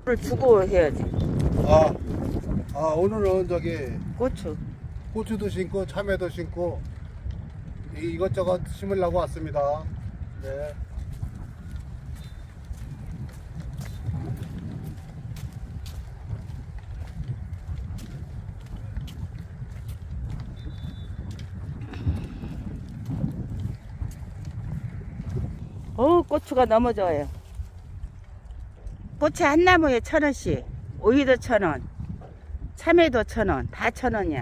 물 주고 해야지. 오늘은 저기 고추. 고추도 심고 참외도 심고 이것저것 심으려고 왔습니다. 네. 고추가 너무 좋아요. 고추 한 나무에 1,000원씩, 오이도 1,000원, 참외도 1,000원, 다 1,000원이야.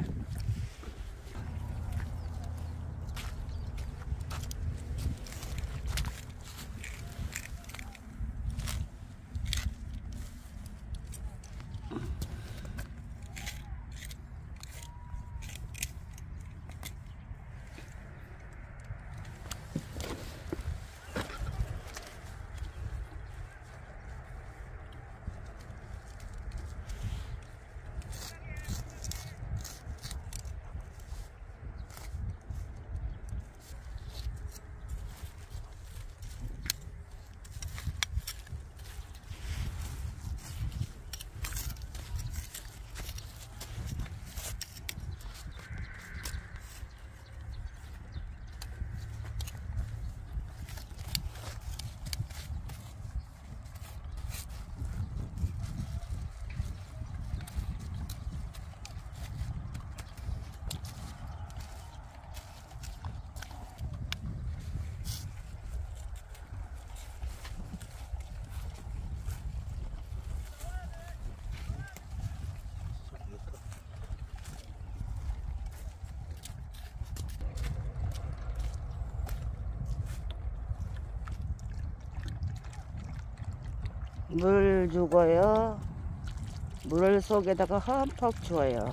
물 주고요. 물 속에다가 흠뻑 주어요.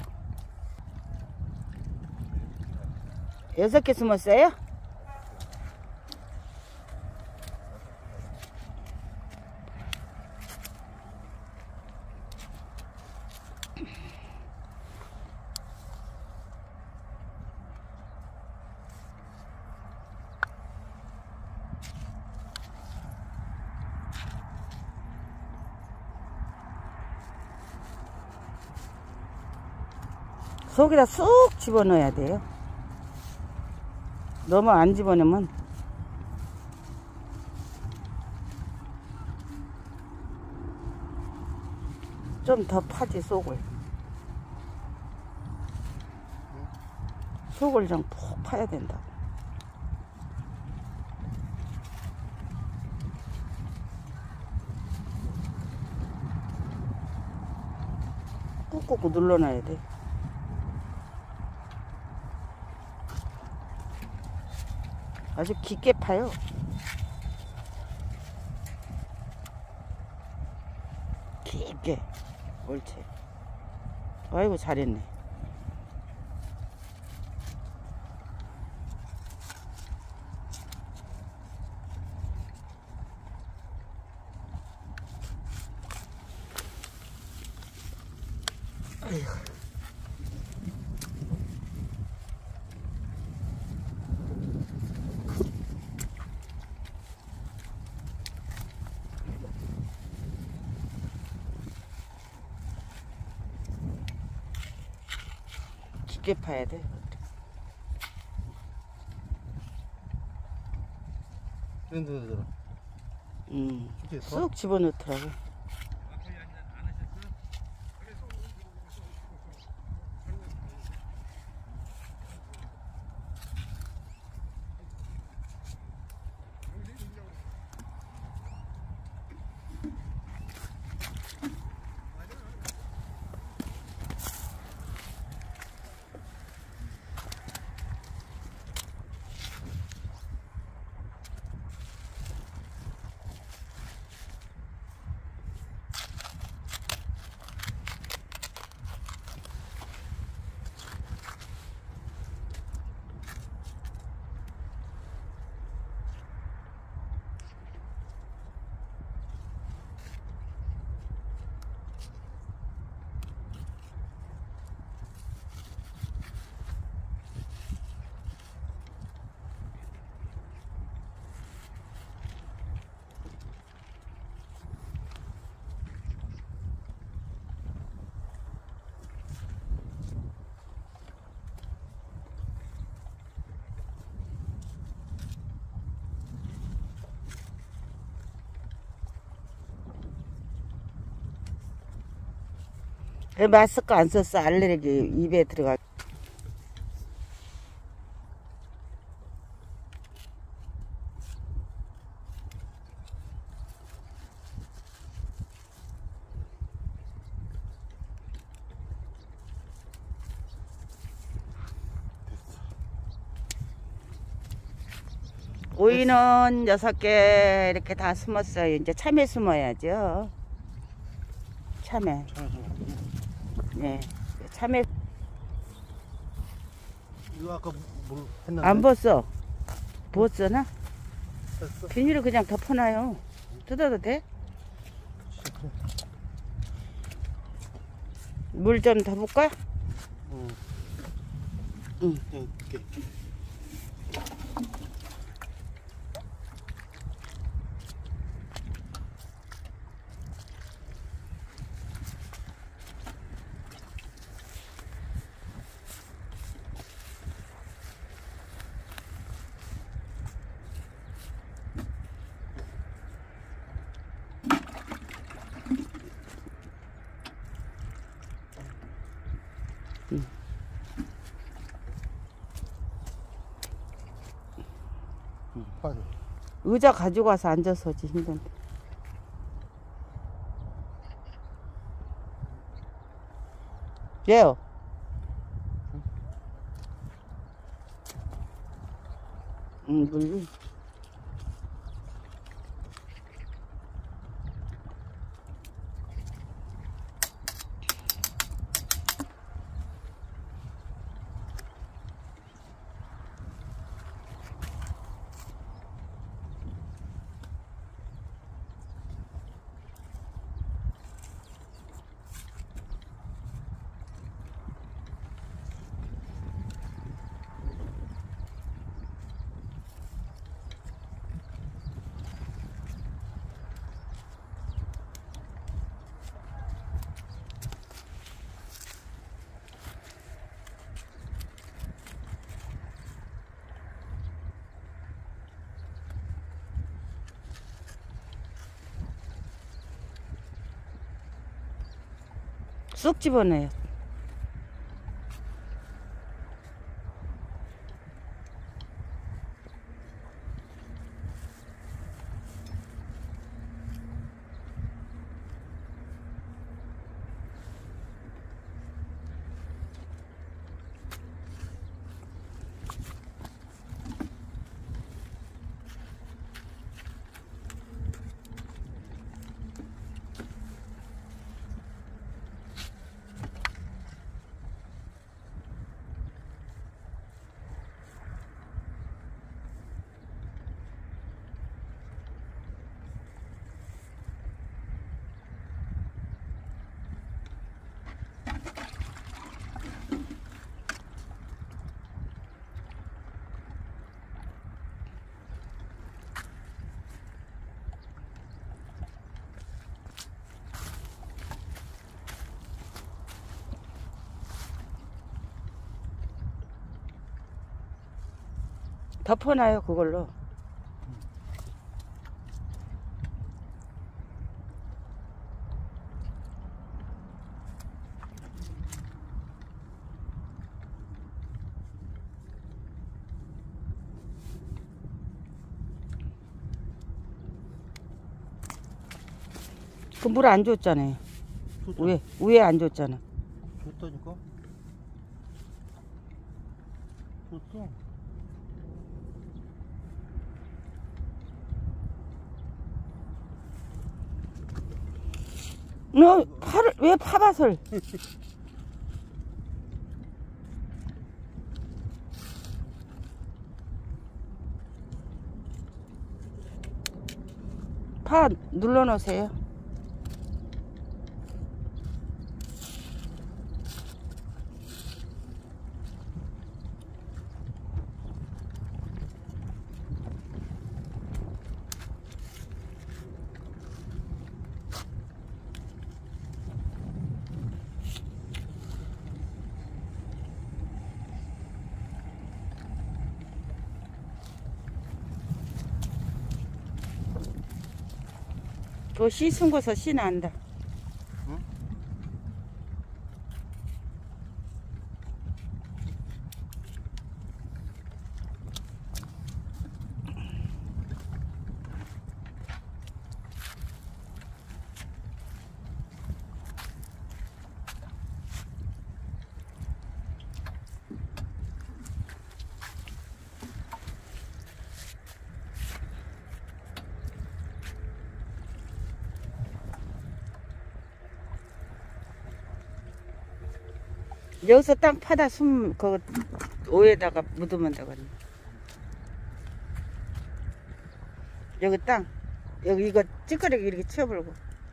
6개 숨었어요? 속에다 쑥 집어넣어야 돼요. 너무 안 집어넣으면 좀 더 파지. 속을 좀 푹 파야 된다고. 꾹꾹 눌러놔야 돼. 아주 깊게 파요. 깊게. 옳지. 아이고 잘했네. 아이고. 깊게 파야 돼. 쑥 집어넣더라고. 마스크 안 썼어. 알레르기 입에 들어가. 오이는 6개 이렇게 다 숨었어요. 이제 참외 숨어야죠. 참외. 네. 참외. 이거 아까 뭘 했는데? 안 벗어. 부었잖아? 됐어. 비닐을 그냥 덮어놔요. 뜯어도 돼? 물 좀 더 볼까? 응. 응. 이렇게. 빨리. 의자 가지고 와서 앉아서 하지 힘든데. 왜요? 물. 쑥 집어넣어요. 덮어놔요 그걸로. 그 물 안 줬잖아요. 위에 안 줬잖아. 줬다니까? 줬어. 너 왜 파밭을? 파 눌러 놓으세요. 그거 씨 숨고서 씨 난다. 응? 여기서 땅 파다 그 오에다가 묻으면 되거든. 여기 땅, 여기 이거 찌끄레기 이렇게 치워버리고.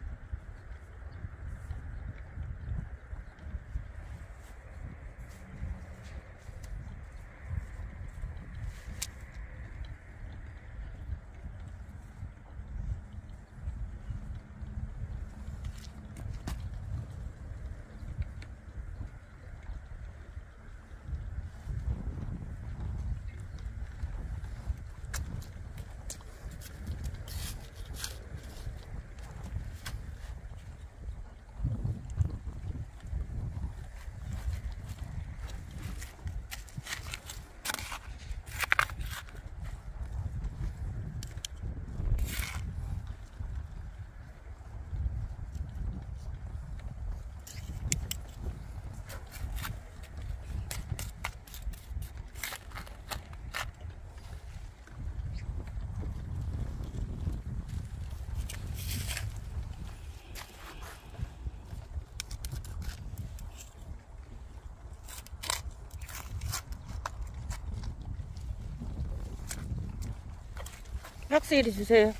박스 이리 주세요.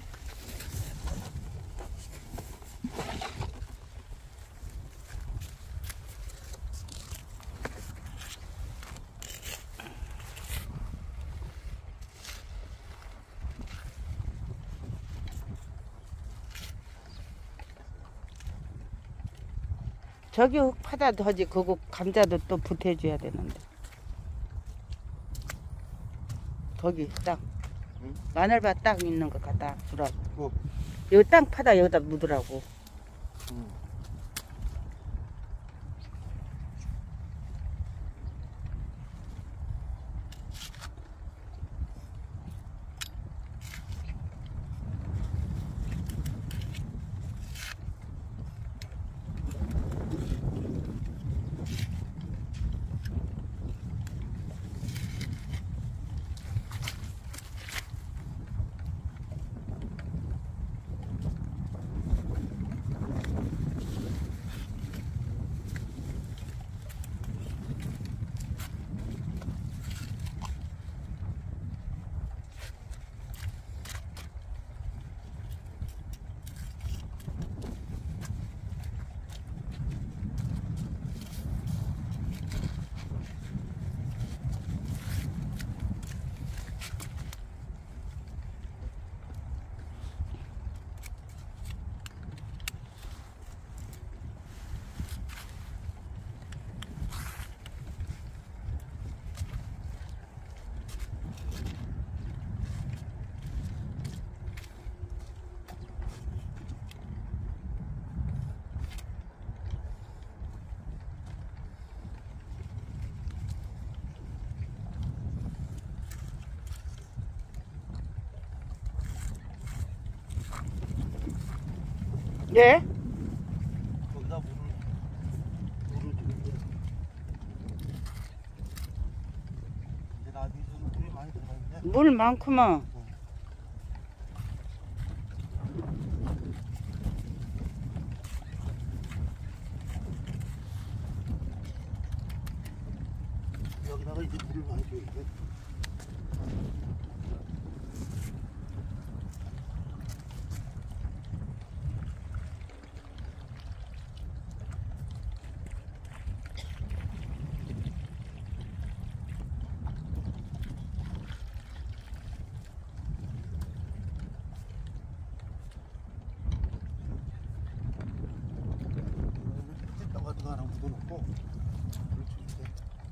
저기 흙 파다 더지 그거 감자도 또 보태줘야 되는데. 거기 땅 응? 마늘밭 땅 있는 거 갖다 주라고. 뭐? 여기 땅 파다 여기다 묻으라고. 응. 네? 거기다 물을 주는데 이제 나중에는 물이 많이 들어가는데 물 많구만. 여기다가 이제 물을 많이 줘야 돼. 찐따 같은 거 하나 묻어놓고 물을 주는데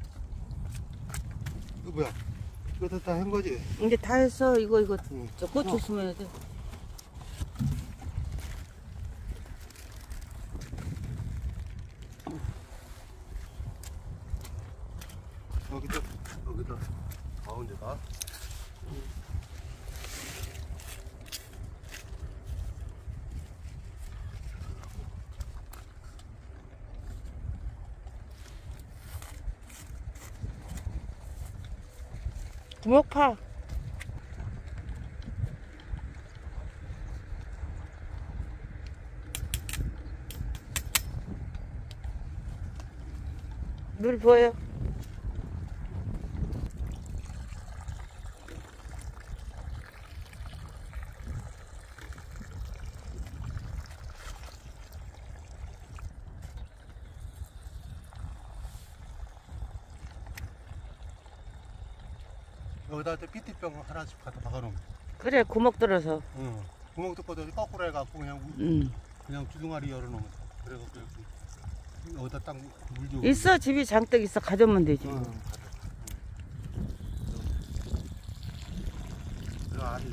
이거 뭐야? 이거 다 한 거지? 이제 다 했어. 이거 응. 저 고추 심어야 돼. 여기다 가운데다 구멍 파. 물 부어요. 여기다 PT병 하나씩 갖다 박아놓으면. 그래, 구멍 뚫어서. 응. 구멍 뚫고도 거꾸로 해갖고 그냥 그냥 주둥아리 열어놓으면 돼. 그래서 여기다 딱 물 주고. 있어, 집이 장떡 있어. 가져오면 되지. 응. 그래 아주.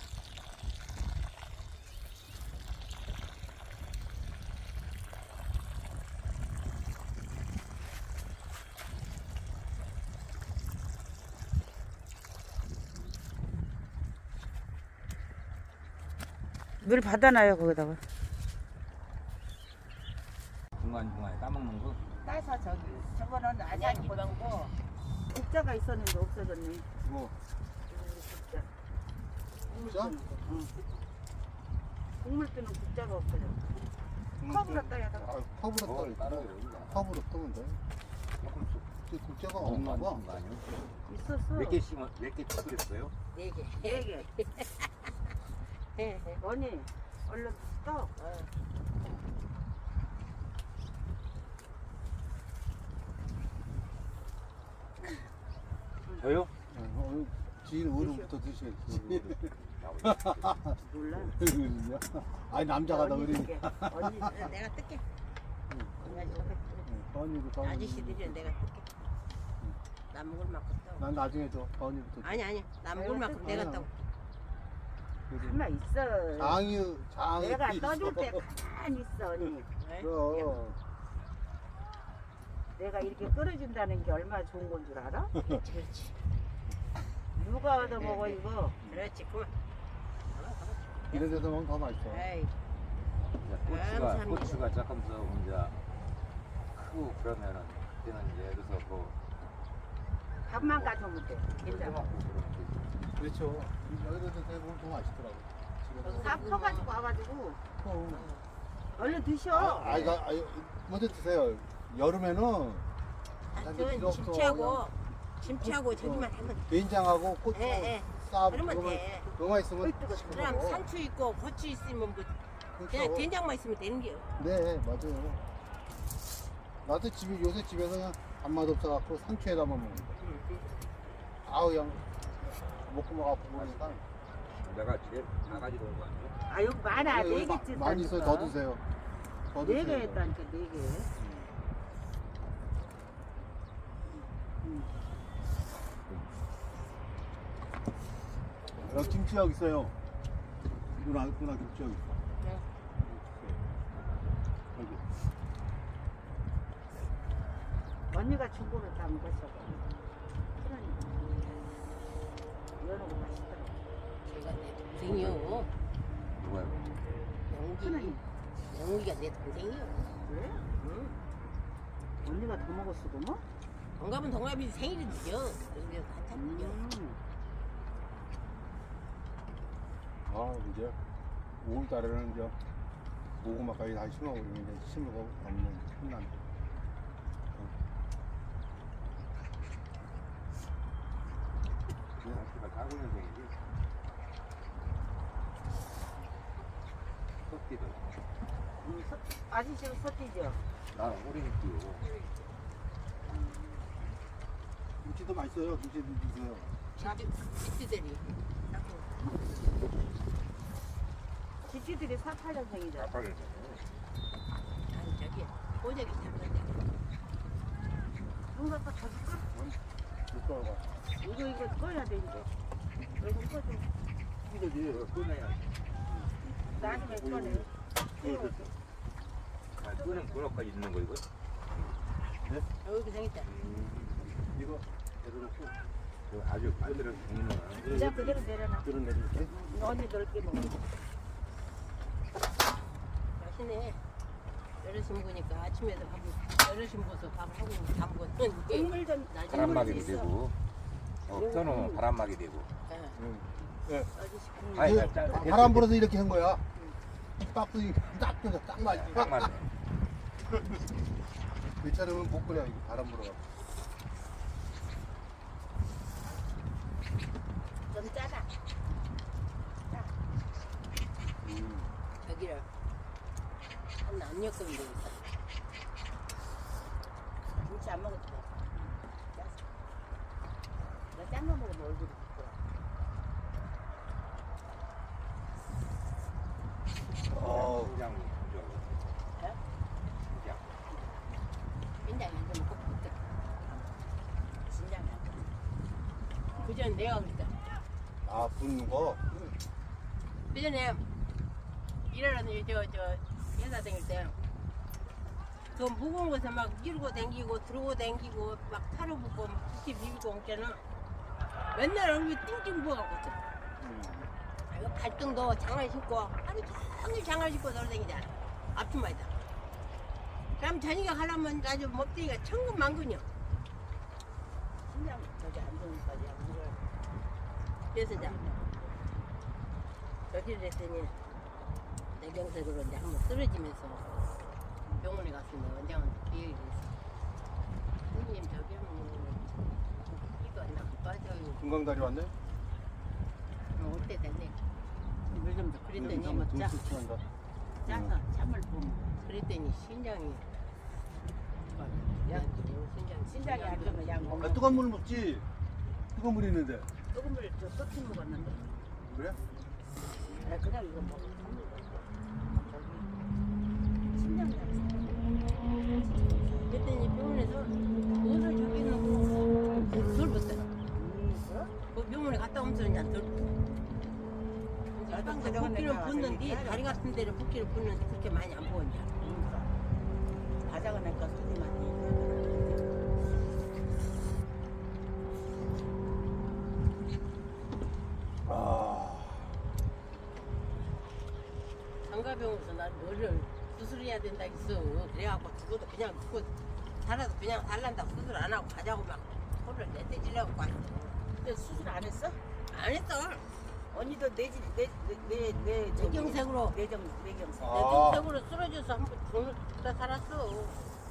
물 받아놔요, 거기다가. 중간중간에 따먹는 거? 따서 저거는 아니야, 기방고. 국자가 있었는데 없어졌네. 뭐? 국자. 국자? 응. 국물 뜨는 국자가 없어졌어. 컵으로 떠야 돼. 아, 컵으로 떠. 컵으로 떠면 돼. 국자가 없나 봐. 있었어. 몇 개씩 몇개 끓였어요? 4개. 4개. 언니, 얼른 떠. 저요? 지인 어른부터 드셔야지. 몰라. 아니 남자가 나 언니 어린이. 줄게. 언니, 내가 뜰게. 언니도 아저씨들이랑 내가 뜰게. 나 먹을 만큼 떠. 난 나중에 줘. 언니부터. 아니 나 먹을 만큼 내가 떠. 가만 있어. 장이 내가 떠줄 때 가만히 있어, 언니. 그럼. 내가 이렇게 끓여준다는 게 얼마나 좋은 건 줄 알아? 그렇지. 누가 얻어먹어, 이거? 그렇지. 그만. 이런 데서 먹으면 더 맛있어. 에이. 고추가 감사합니다. 조금서 이제 크고 그러면은 그때는 이제 여기서 뭐 밥만 가져오면 돼. 괜찮아. 그렇죠. 여기서 대부분 더 맛있더라고. 집에서. 다 퍼가지고 와가지고 얼른 드셔. 아이가 먼저 드세요. 여름에는 하여튼 김치하고 저기만 하면 돼. 된장하고 고추 예. 싸 그러면 돼. 그거만 있으면 그럼 상추 있고 고추 있으면 뭐 그냥 그렇죠. 된장만 있으면 되는 게요. 네, 맞아요. 나도 요새 집에서 그냥 밥맛 없어갖고 상추에다만 먹는 거. 아우 그냥 먹고 먹고 그러니까. 내가 집에 다 가지고 온 거 아니에요? 아, 여기 많아. 4개째. 많이 있어요. 더 드세요. 더 4개 드세요. 했다니까, 4개. 여기 김치역 있어요. 누나 김치역 있어. 네. 여기. 언니가 중고를 다 먹었어. 이러고 맛있더라고. 제가 내 동생이요. 누가요? 영기. 영기가 내 동생이요. 그래? 응. 언니가 더 먹었어도 뭐? 동갑은 동갑이 생일이죠. 그래서 한참이요. 아 이제 5월달에는 이제 고구마까지 다 심어버리면 이제 심어가 없는 혼난. 제가 49년생이지. 섞기도. 아저씨가 섞이죠? 나는 오리니끼요. 김치도 맛있어요. 김치도 드세요. 집지들이. 집주들이 48년생이죠? 아빠를. 아니 저기 꼬적이 잡는데. 뭔가 더 줄까? 못 떠가. 이거 꺼야 돼, 이제. 이거 꺼줘. 이거지. 꺼내야. 나중에 꺼내. 끄는 그릇까지 있는 거 이거? 여기 생겼다. 이거 내려놓고. 아주 그대로 먹는 거야. 이제 그대로 내려놔. 들은 내릴게. 언니 넓게 먹어. 맛있네. 어르신 먹으니까 아침에도 어르신 먹어서 밥하고 다 먹었는데 국물 좀 바람막이도 되고, 떠놓으면 바람막이 되고. 네. 아저씨 국물 아니, 이게 바람 불어서 이렇게 한 거야. 딱 맞아. 딱 맞네. 괜찮으면 못 끓여. 이거 바람 불어가. 좀 짜다. 여기를 한 압력금 되겠다. 김치 안 먹어도 돼. 짰어. 나 짠거 먹으면 얼굴이 부끄러워. 신장 예? 신장이 안 되면 꼭 붙어. 신장이 안 돼. 그 전에 내가 그랬다. 아, 붓는 거? 그 전에 일하는 저 회사 다닐 때 그 무거운 것에 막 밀고 댕기고 들고 댕기고 막 타로 붓고 막 부티 비비고 그때는 맨날 얼굴이 띵띵 부어갖고 이거 발등도 장을 신고 하루 종일 장을 신고 돌아다니잖아. 앞치마에다. 그럼 저녁에 가려면 아주 먹대기가 천근만근이요. 신장 저기 안 좋으니까 이걸 그래서 이제 저기를 했더니 내경색으로 이제 한번 쓰러지면서 병원에 갔습니다. 원장한테 비행이 됐어. 선생님 저기 하면 이거 나 빠져요. 금강다리 왔네? 올 때 됐네. 물좀 더 그랬더니 돈 수치한다. 짜서 참을 보면 그랬더니 신장이 신장이 안 좋으면 약 아, 먹어. 뜨거운 물 먹지? 뜨거운 물 있는데. 뜨거운 물을 저 섞여 먹었는데. 그래? 그냥 이거 먹어. 신장이 안 좋아. 그랬더니 병원에서 옷을 저기는 덜 벗어요. 그 병원에 갔다 오면서 그냥 덜 벗어. 붓기는 붓는데 다리 같은 데는 붓기를 붓는데 그렇게 많이 안 부었냐. 바닥은 내가 손님한테 아, 장가병원에서 난 너를 수술해야 된다 했어. 그래갖고 그것도 그냥 그거 살아도 그냥 살란다고 수술 안 하고 가자고 막 코를 내떼지려고 왔어. 근데 수술 안 했어? 안 했어. 언니도 내 내경색으로 내경색. 내경색으로 쓰러져서 한번 돈을 다 살았어.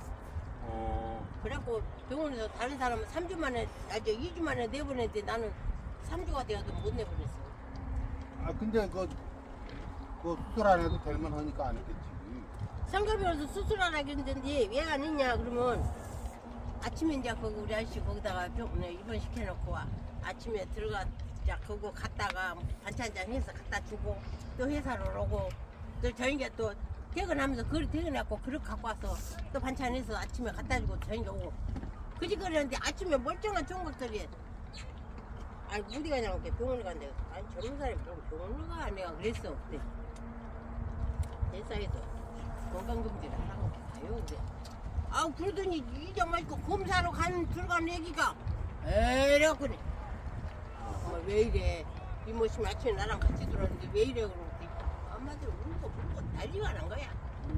그래갖고 병원에서 다른 사람은 3주 만에, 2주 만에 내보냈는데 나는 3주가 되어도 못 내보냈어. 아 근데 그 수술 안 해도 될만 하니까 안 했겠지. 상가병원에서 수술 안 하겠는데 왜 안 했냐 그러면 아침에 이제 거기 우리 아저씨 거기다가 병원에 입원시켜놓고 아침에 들어가 자 그거 갔다가 반찬장 해서 갖다 주고 또 회사로 오고 또 저녁에 또 퇴근하면서 그릇 퇴근해갖고 그릇 갖고 와서 또 반찬해서 아침에 갖다 주고 저녁에 오고 그지 그랬는데 아침에 멀쩡한 총각들이 아니 어디 가냐고 이렇게 병원에 간대. 아니 젊은 사람이 그럼 병원을 가 내가 그랬어 그때 회사에서 건강검진을 하라고 가요 그래. 아 그러더니 이장 마시고 검사로 들어간 얘기가 에이래갖고 왜 이래 이모씨 아침에 나랑 같이 들어왔는데 왜 이래 그러고 한마디로 울고 난리가 난 거야.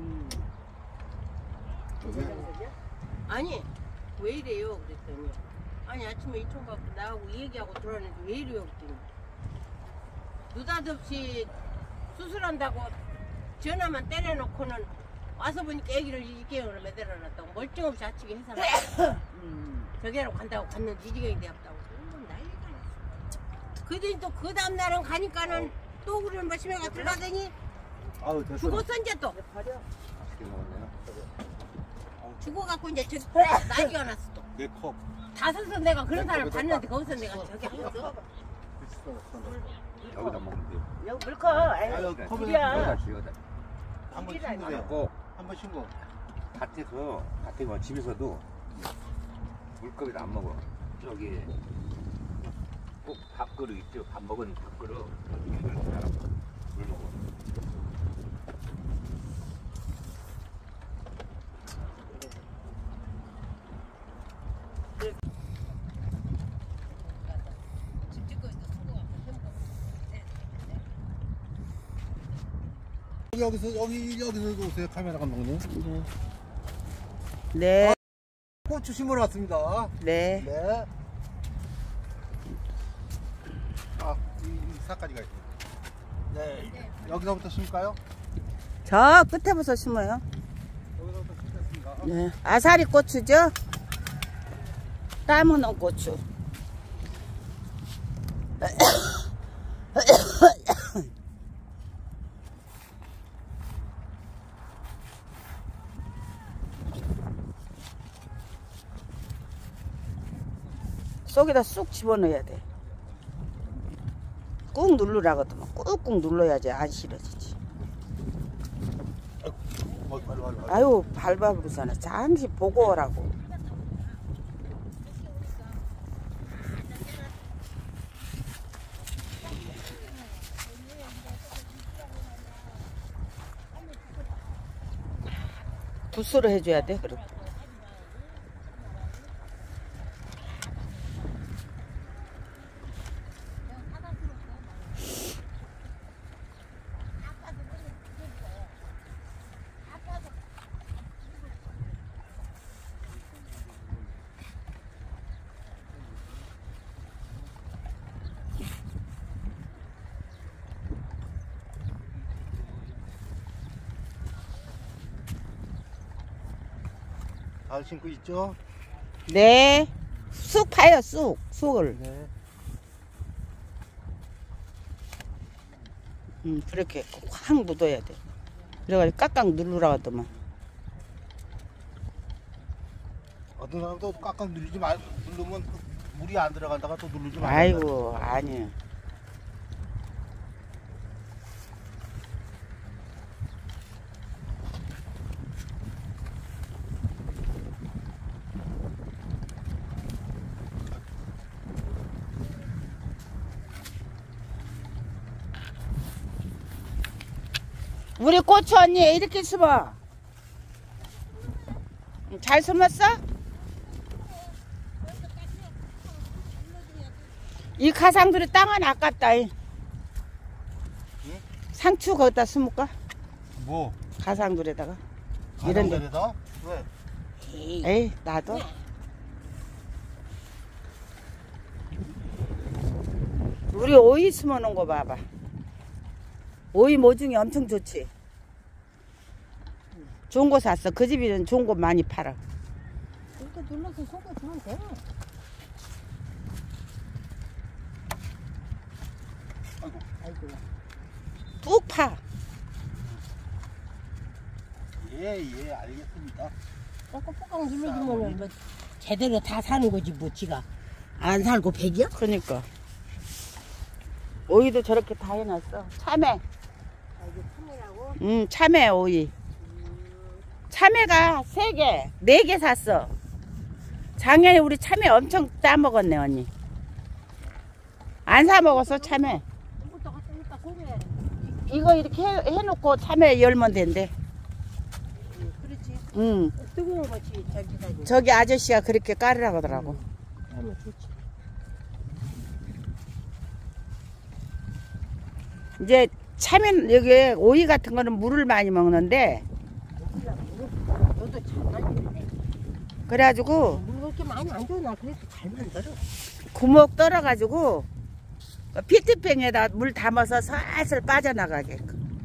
아니 왜 이래요 그랬더니 아니 아침에 이 총각 나하고 얘기하고 들어왔는데 왜 이래요 그랬더니 느닷없이 수술한다고 전화만 때려놓고는 와서 보니까 애기를 이지경으로 매달아놨다고 멀쩡없이 아침에 회사를 저기로 간다고 갔는데 이지경이 되었다고 난리가 났어. 그랬더니 또 그 다음날은 가니까는 또 그런 마시매가 들어가더니 아우 됐어. 죽었어 이제 또 맛있게 먹었네요. 죽어갖고 이제 난리가 났어 또. 내 컵. 다섯서 내가 그런 사람 봤는데 거기서 내가 저기 하면서 여기다 먹으면 돼요. 여기 물커. 아유, 컵에 불이야. 여기다 여기다. 한번 불이라, 신고세요. 먹고 한번 신고. 밭에 집에서도 물고기를 안 먹어. 저기 꼭 밥그릇 있죠. 밥 먹은 밥그릇 물 먹어. 집 짓고 있어 수고가 여기서 오세요. 카메라 감독님. 네. 고추 심으러 왔습니다. 네. 네. 아, 이 사까지가 있습니다. 네. 여기서부터 심을까요? 저 끝에부터 심어요. 여기서부터 심겠습니다. 네, 아사리 고추죠? 따무는 고추. 속에다 쑥 집어넣어야 돼. 꾹 누르라거든요. 꾹꾹 눌러야지 안 싫어지지. 아유 밟아부르잖아. 잠시 보고 오라고. 붓으로 해줘야 돼. 그리고 잘 신고 있죠? 네. 쑥 파요 쑥을. 네. 그렇게 확 묻어야 돼. 그래가지고 깍깍 누르라 하더만. 어떤 사람도 꽉꽉 누르지 말 누르면 물이 안 들어간다가 또 누르지 말고. 아이고 아니에요. 우리 고추 언니 이렇게 숨어. 잘 숨었어? 이 가상들이 땅은 아깝다. 응? 상추 거기다 숨을까? 뭐? 가상들에다가. 이런 데. 가장자리에다? 왜? 에이 나도. 우리 오이 숨어놓은 거 봐봐. 오이 모종이 엄청 좋지. 좋은 거 샀어. 그 집이는 좋은 거 많이 팔아. 이렇게 눌러서 속에 주면 돼. 아이고. 뚝 파. 예, 알겠습니다. 꾹꾹꾹 눌러주면 뭐 제대로 다 사는 거지 뭐 지가 안 살고 백이야? 그러니까. 오이도 저렇게 다 해놨어. 참외. 아, 이게 참이라고? 참외 오이. 참외가 3개, 4개 샀어. 작년에 우리 참외 엄청 따먹었네 언니. 안 사 먹었어 참외. 이것도 갖다 이따 소리해. 이거 이렇게 해놓고 참외 열면 된대. 그렇지. 응. 뜨거운 거지 저기다. 저기 아저씨가 그렇게 깔으라고 하더라고. 하면 좋지. 이제 참외 여기 오이 같은 거는 물을 많이 먹는데 너도 잘 만드네. 그래가지고 물 그렇게 많이 안 줘. 나 그래도 잘 만들어. 구멍 떨어가지고 피트병에다 물 담아서 살살 빠져나가게.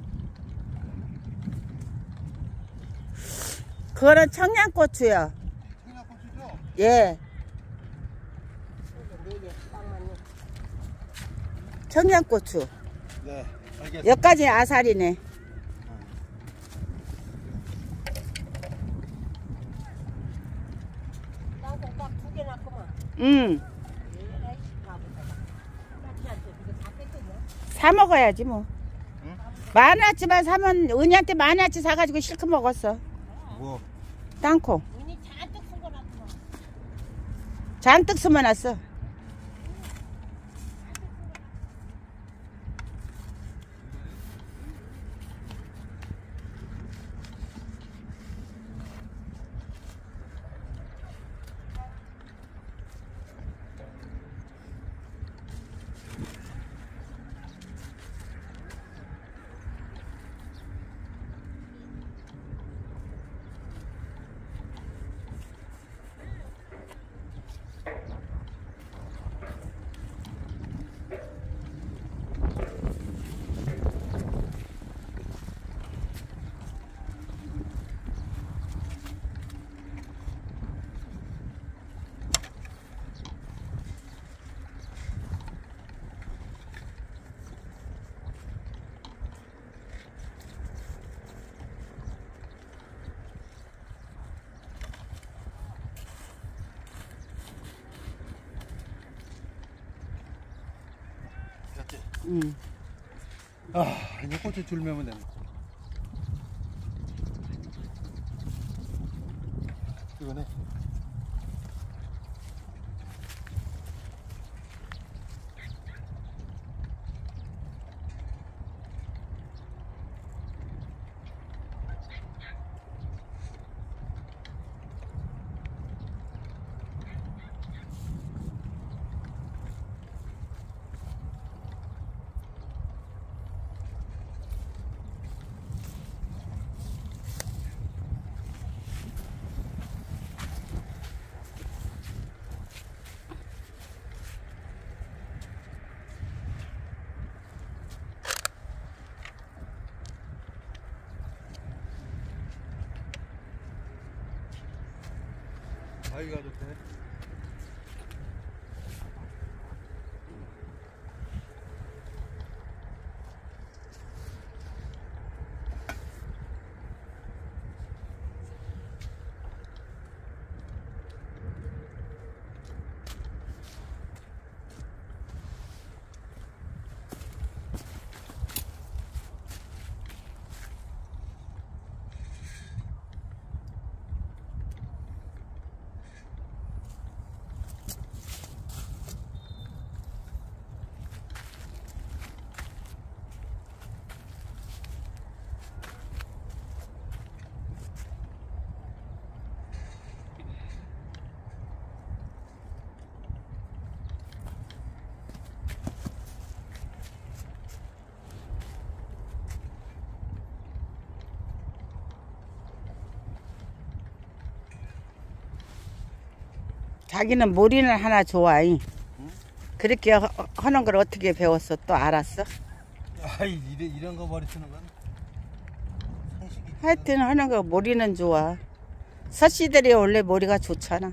그거는 청양고추요. 청양고추죠? 예, 네네 딱 맞네. 청양고추. 네, 알겠습니다. 여기까지 아사리네. 나도 딱 2개 낳고만. 에이, 사 먹어야지 뭐. 응? 많았지만 사면 은희한테 많았지 사가지고 실컷 먹었어. 뭐? 땅콩 눈이 잔뜩 쓴거 낳고만. 잔뜩 숨어놨어. 응. 아, 이제 고추 줄 매면 되네. 이거네. 아이가 좋대. 자기는 머리는 하나 좋아. 그렇게 하는 걸 어떻게 배웠어? 또 알았어? 아이, 이런 거 머리 쓰는 건 상식이. 하여튼 하는 거 머리는 좋아. 서씨들이 원래 머리가 좋잖아.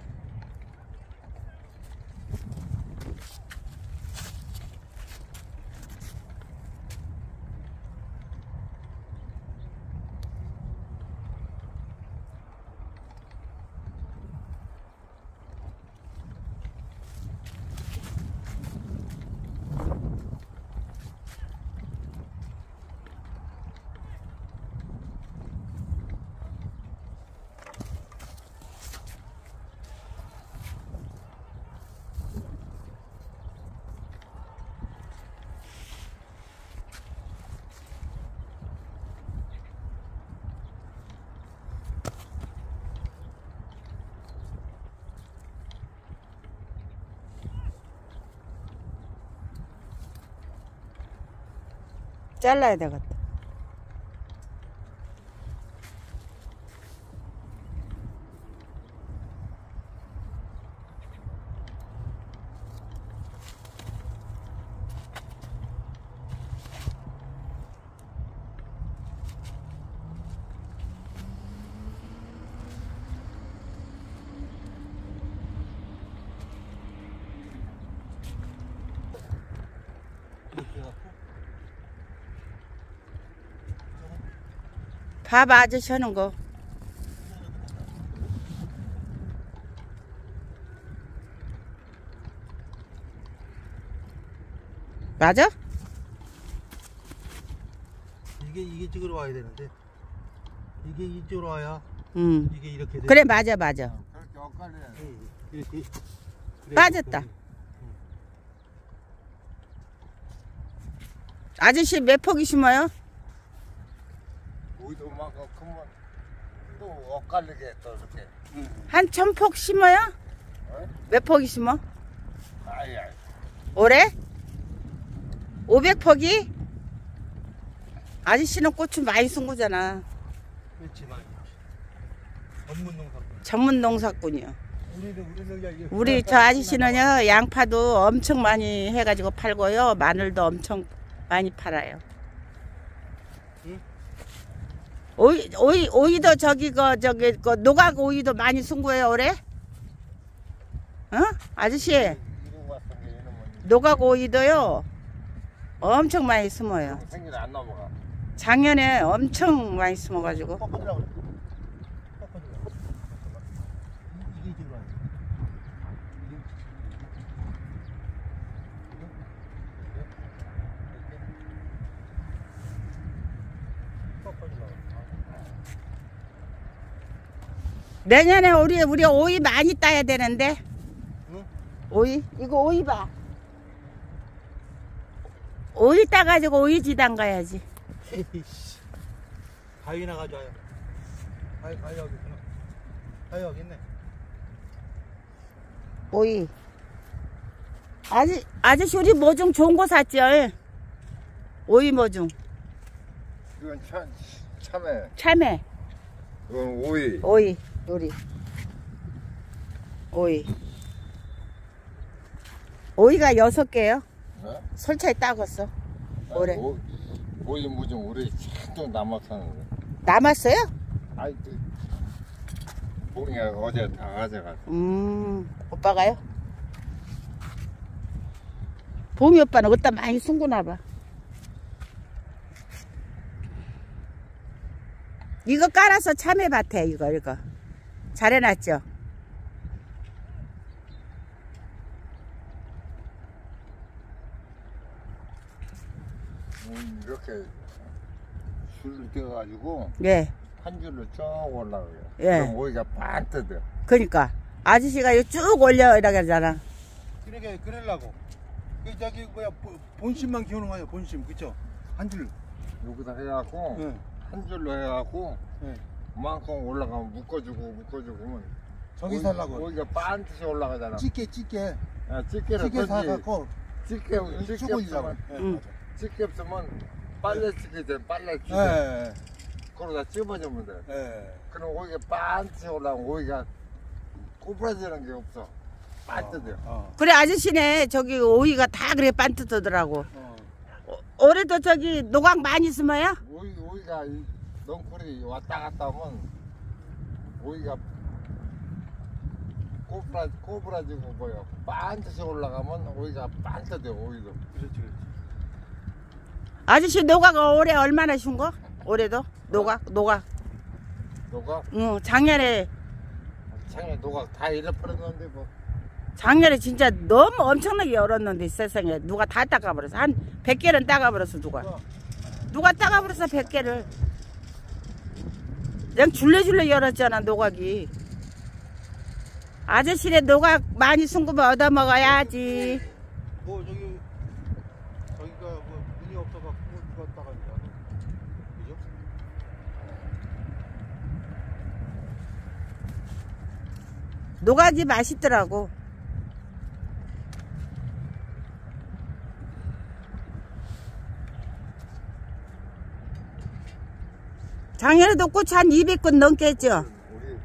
잘라야 되겠다. 봐봐, 아저씨 하는 거. 맞아? 이게 이쪽으로 와야 되는데. 이게 이쪽으로 와야 응. 이게 이렇게 돼. 그래, 맞아, 맞아. 그렇게 엇갈려야 돼. 이렇게. 빠졌다. 아저씨 몇 포기 심어요? 우리도 막 크면 또 엇갈리게 또 이렇게. 한 1000폭 심어요? 몇 포기 심어? 아이. 올해? 500포기? 아저씨는 고추 많이 쓴 거잖아. 그렇지 많이. 전문 농사꾼. 전문 농사꾼이요. 우리는 우리 저 아저씨는요, 양파도 엄청 많이 해가지고 팔고요, 마늘도 엄청 많이 팔아요. 응? 오이도 저기 노각 오이도 많이 쓴 거예요 올해? 어? 아저씨, 노각 오이도요 엄청 많이 심어요. 생일에 안 넘어가. 작년에 엄청 많이 심어가지고. 꺾어주라고 그래. 꺾어주라고. 이게 이쪽으로 와야 돼. 내년에 우리 오이 많이 따야 되는데. 응? 오이? 이거 오이 봐. 오이 따가지고 오이 지단 가야지. 에이씨. 가위나 가져와요. 가위 여기 있구나. 가위 여기 있네. 오이. 아저씨 우리 모종 좋은 거 샀죠? 오이 모종. 이건 참외. 참외. 이건 오이. 오이. 우리. 오이. 오이가 6개요. 네? 솔차에 따갔어. 올해. 오이 무좀 우리 잔뜩 남았었는데. 남았어요? 아이 봉이가 어제 다 가져갔어. 오빠가요? 봉이 오빠는 어디다 많이 숨구나 봐. 이거 깔아서 참외밭에 이거 잘 해놨죠? 이렇게 줄을 떼가지고 예. 한 줄로 쭉 올라가요. 예. 그럼 오이가 반뜨대. 그러니까 아저씨가 이거 쭉 올려 이라 그러잖아. 그러려고. 그 저기 뭐야 본심만 키우는 거예요. 본심 그쵸? 한 줄. 여기다 해갖고 예. 한 줄로 해갖고 예. 그만큼 올라가면 묶어주고 그러면 저기 살라고. 오이가 반듯이 올라가잖아. 찌개. 야, 찌개를 찌개 그렇지. 사갖고 찌개 쭉 올리라고. 없으면 예, 응. 맞아. 찌개 없으면 빨래 찌개죠. 빨래 찌개. 예. 그러다 찝어주면 돼. 예. 그럼 오이가 반듯이 올라가면 오이가 꼬부라지는 게 없어. 반듯해요. 그래 아저씨네 저기 오이가 다 그래 반듯하더라고. 올해도 저기 노각 많이 심어요? 오이가 넝쿨이 왔다 갔다 하면 오이가 꼬부라지고 뭐요. 반듯이 올라가면 오이가 반듯해요. 오이도. 그렇지. 아저씨 노각 올해 얼마나 준 거? 올해도? 노각? 너가 응 작년에 너가 다 잃어버렸는데 뭐. 작년에 진짜 너무 엄청나게 열었는데 세상에 누가 다 따가버렸어. 한 100개는 따가버렸어 누가 따가버렸어 100개를. 그냥 줄레줄레 열었잖아 노각이. 아저씨네 노각 많이 숨구면 얻어먹어야지. 뭐 저기가 뭐 눈이 없어갖고 죽었다가 이제 그죠? 노각이 맛있더라고. 작년에도 고추 한 200근 넘게 했죠? 우리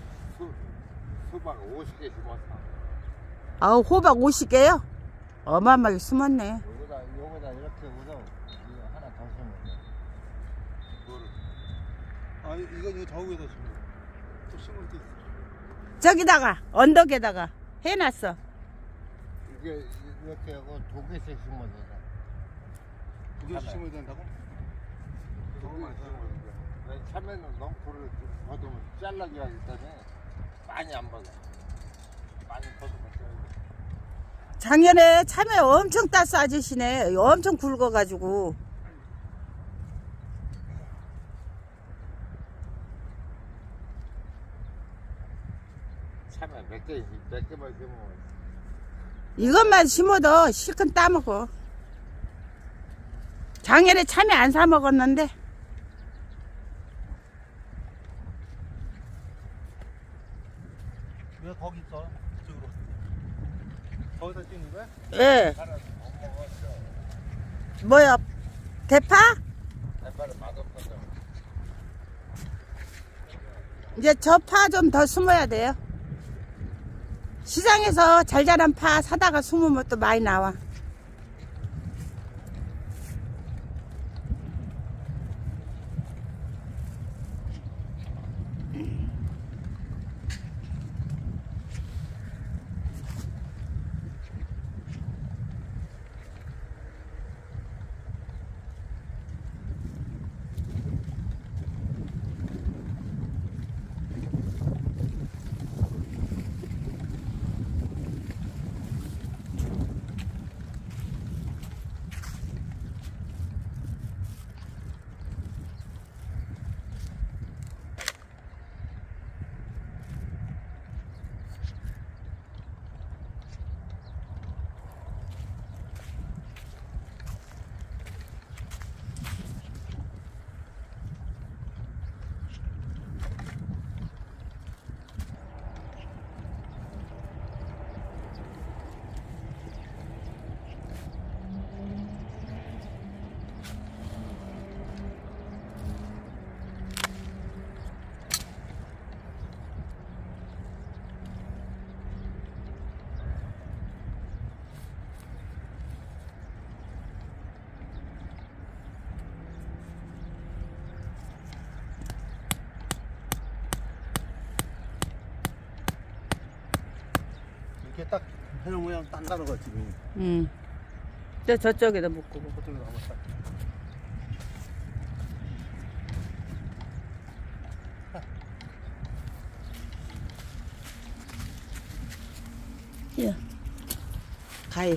수박 50개 심었어. 아우 호박 50개요? 어마어마하게 숨었네. 여기다 이렇게 우선 이거 하나 더 심으면 돼. 아 이거 저 위에다 심어. 또 심을 때 있어. 저기다가 언덕에다가 해놨어. 이게 이렇게 하고 2개씩 심으면 되잖아. 2개씩 심어야 된다고? 너무 많이 심어야 돼. 참외는 넝쿨을 거두면 잘라줘야 하기 때문에 많이 안 받아. 많이 거두면 잘라. 작년에 참외 엄청 땄어 아저씨네. 엄청 굵어가지고. 참외 몇 개만 심으면 이것만 심어도 실컷 따먹어. 작년에 참외 안 사 먹었는데. 왜 거기 있어? 이쪽으로. 거기다 찍는 거야? 예. 뭐야? 대파? 대파를 맛없어져. 이제 저 파 좀 더 숨어야 돼요. 시장에서 잘 자란 파 사다가 숨으면 또 많이 나와. 이렇게 딱 해놓으면 단단한 거 지금. 저쪽에다 묶고. 그쪽에 한번 딱. here. 가위.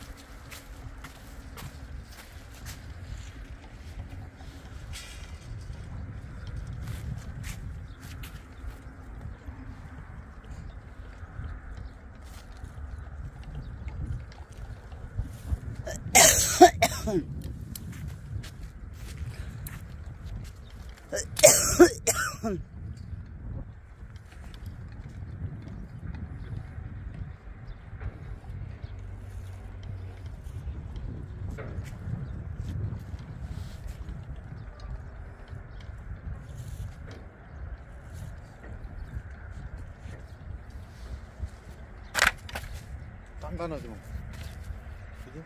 단단하지 뭐. 그지?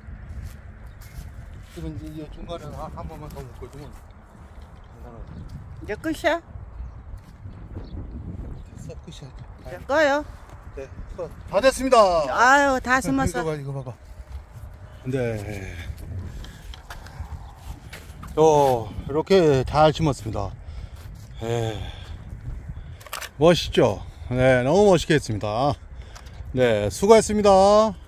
지금 이제 중간에 한 번만 더 묶어주면 단단하지. 이제 끝이야? 됐어, 끝이야. 이제 꺼요. 네, 다 됐습니다. 아유, 다 숨었어. 이거 봐봐. 네. 이렇게 잘 심었습니다. 멋있죠? 네, 너무 멋있게 했습니다. 네, 수고했습니다.